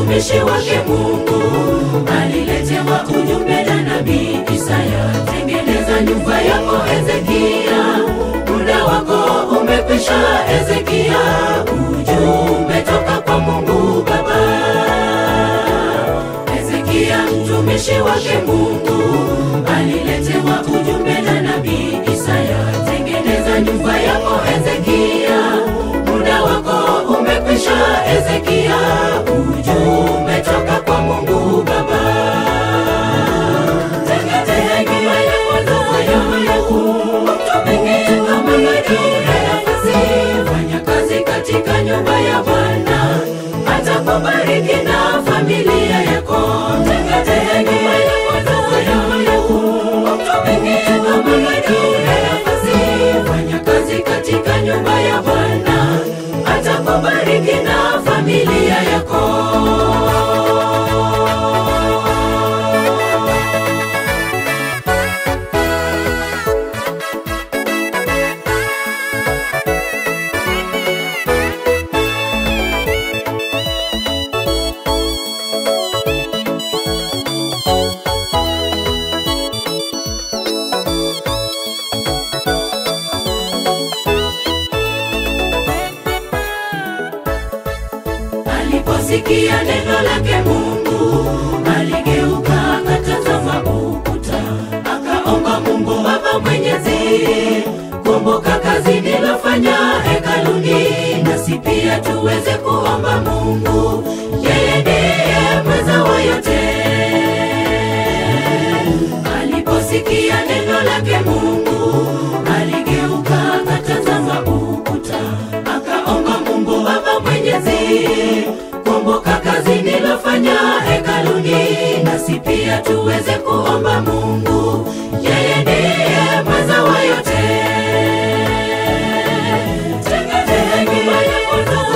mtumishi wake Mungu aliletewa ujumbe na nabii Isaya, tengeneza nyumba yako Hezekia, muda wako umekwisha Hezekia, ujumbe toka kwa Mungu Baba. Hezekia mtumishi wake Mungu aliletewa ujumbe na nabii Isaya, tengeneza nyumba yako Hezekia, muda wako umekwisha Hezekia, ujumbe toka kwa Mungu Baba. Tengeneza nyumba yako utumike kama majira ya kazi, fanya kazi katika nyumba ya Bwana, atakubariki na familia yako. Tengeneza nyumba yako utumike kama majira ya kazi, fanya kazi katika nyumba ya Bwana, atakubariki na familia yako. Aliposikia neno lake Mungu, aligeuka akatazama ukuta, akaomba Mungu Baba Mwenyezi, kumbuka kazi nilofanya hekaluni, nasi pia tuweze kuomba Mungu, yeye ndiye mweza wa yote. Aliposikia neno lake Mungu, aligeuka akatazama ukuta, akaomba Mungu Baba Mwenyezi, kumbuka kazi nilofanya hekaluni, nasi pia tuweze kuomba Mungu, yeye ndiye mweza wa yote. Tengeneza nyumba yako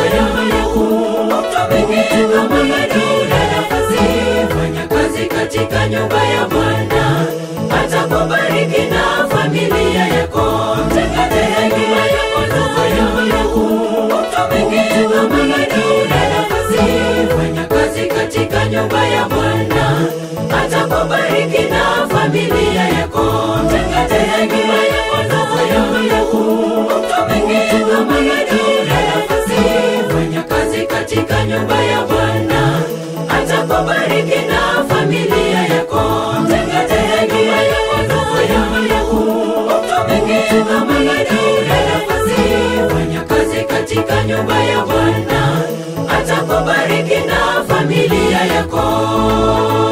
utumike kama majira ya kazi, fanya kazi katika nyumba ya Bwana, atakubariki na familia yako. Tengeneza nyumba yako utumike kama majira ya kazi, fanya kazi katika nyumba ya Bwana, atakubariki na familia yako. Tengeneza nyumba yako utumike kama majira ya kazi, fanya kazi katika nyumba ya Bwana, atakubariki na familia yako. Tengeneza nyumba yako utumike kama majira ya kazi, fanya kazi katika nyumba ya Bwana, atakubariki na familia yako.